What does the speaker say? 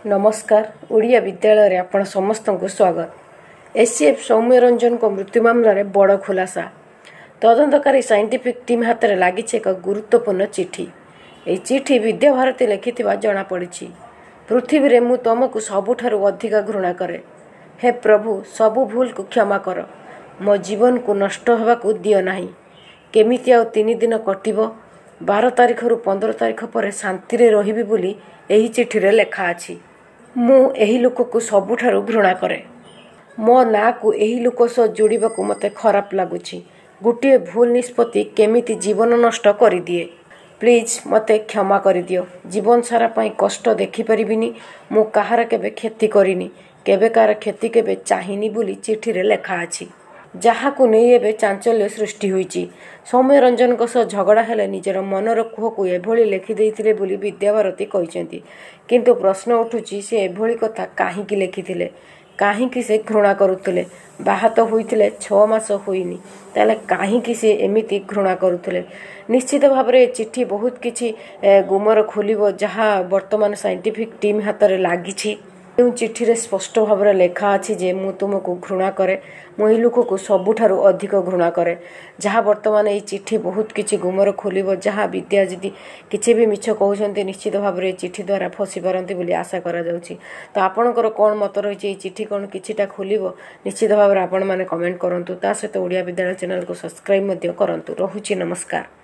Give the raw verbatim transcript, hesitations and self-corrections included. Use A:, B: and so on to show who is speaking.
A: नमस्कार। ओडिया विद्यालय रे आपण समस्त को स्वागत। एससीएफ सौम्यरंजन को मृत्यु मामला रे बड़ खुलासा। तदंतकारी साइंटिफिक टीम हाथ में लगी एक गुरुत्वपूर्ण चिठी। यह चिठी विद्याभारती लिखिथिबा जना पड़ी। पृथ्वी रे मु तुमको सबुठारु अधिक घृणा करे। हे प्रभु, सबु भूल को क्षमा कर। मो जीवन को नष्ट होगा को दियो नाही। केमिति आउ तीन दिन कटिबो। बारह तारीख रु पंद्रह तारीख पर शांति रे रहिबी बोली एही चिठी रे लेखा अछि। मु एही लोक को सबुठारु घृणा करे। मो ना को एही लोक सह जोड़िबा को मते खराब लागुछि। गोटे भूल निष्पत्ति केमिति जीवन नष्ट करि दिए। प्लीज मते क्षमा करि दियो। जीवन सारा पाई कष्ट देखि परिबिनी। मु कहार केबे क्षति करिनी, केबे कार क्षति केबे चाहिनी बोली चिठी रे लेखा अछि। जहा को नहीं एबे चांचल्य सृष्टि होईची। सौम्यरंजन को सह झगड़ा हेले निजर मनर कुह को एभली लेखि देइथिले बोली विद्याभारती कहिसेंती। किंतु प्रश्न उठुची से एभली कथा काहीकि लेखिथिले, काहीकि से घृणा करुथिले। बाहात होइथिले छह मास होइनी, ताले काहीकि से एमिति घृणा करुथिले। निश्चित भाव रे चिट्ठी बहुत किछि गुमर खोलिबो, जहा वर्तमान साइंटिफिक टीम हाथ रे लागिछि। चिठी रे स्पष्ट भाव रे लेखा अछि जे मु तुमको घृणा करे। मु एही लोक को सबुठारु अधिक घृणा करे। जहा वर्तमान एही चिठी बहुत किछि गुमर खोलिबो, जहा विद्या जदि किछि भी मिछ कहउछन्ते निश्चित भाव रे चिठी द्वारा फसी पारंती बोली आशा करा जाउछि। तो आपणकर कोन मत रहिछि एही चिठी कोन किछिटा खोलिबो, निश्चित भाव रे आपण माने कमेंट करंतु। ता सहित ओडिया विद्यालय चैनल को सब्सक्राइब मध्य करंतु। रहुछि नमस्कार।